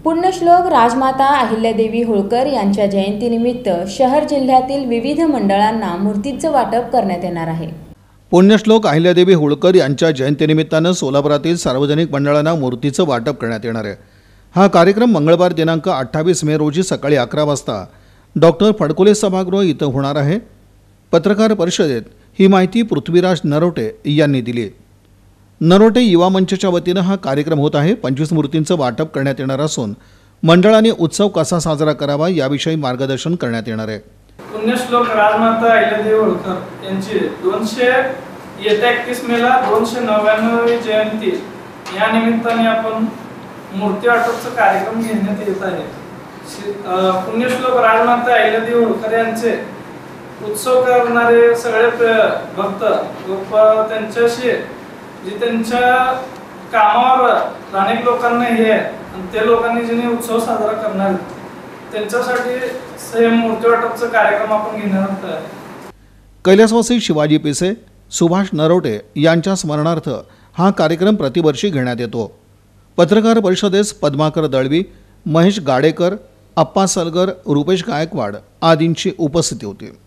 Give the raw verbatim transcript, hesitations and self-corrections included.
पुण्यश्लोक राजमाता अहिल्यादेवी होळकर यांच्या जयंतीनिमित्त शहर जिल्ह्यातील विविध मंडळांना मूर्तींचं वाटप करण्यात येणार आहे। पुण्यश्लोक अहिल्यादेवी होळकर यांच्या जयंतीनिमित्तानं सोलापुरातील सार्वजनिक मंडळांना मूर्तीचं वाटप करण्यात येणार आहे। हा कार्यक्रम मंगळवार दिनांक अठ्ठावीस मे रोजी सकाळी अकरा वाजता डॉक्टर फडकोले सभागृह इथं होणार आहे। पत्रकार परिषदेत ही माहिती पृथ्वीराज नरोटे यांनी दिली। नरोटे युवा मंचच्या वतीनं हा कार्यक्रम होत आहे। पंचवीस मूर्तींचं वाटप करण्यात येणार असून मंडळांनी उत्सव कसा साजरा करावा याविषयी मार्गदर्शन करण्यात येणार आहे। पुण्यश्लोक राजमाता अहिल्यादेवी होळकर यांची दोनशे येत्या एकतीस मेला दोनशे नव्याण्णवी जयंती या निमित्ताने आपण मूर्ती वाटपचा कार्यक्रम घेण्यात येत आहे। पुण्यश्लोक राजमाता अहिल्यादेवी होळकर यांचे उत्सव करणारे सगळे भक्त त्यांच्याशी जे त्यांच्या कामावर अनेक लोकांना हे आणि ते लोकांनी ज्यांनी उत्सव साजरा करणार त्यांच्यासाठी सेम मूर्ती वाटपचा कार्यक्रम आपण घेणार आहोत। कैलासवासी शिवाजी पिसे, सुभाष नरोटे यांच्या स्मरणार्थ हा कार्यक्रम प्रतिवर्षी घेण्यात येतो। पत्रकार परिषदेस पद्माकर दळवी, महेश गाडेकर, अप्पा सलगर, रुपेश गायकवाड आदींची उपस्थिती होती।